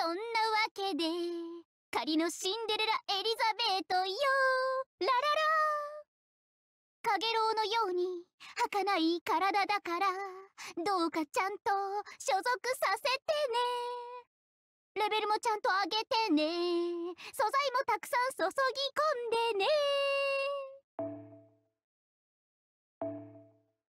そんなわけで仮のシンデレラエリザベートよ、ラララ。かげろうのように儚い体だから、どうかちゃんと所属させてね。レベルもちゃんと上げてね。素材もたくさん注ぎ込んでね。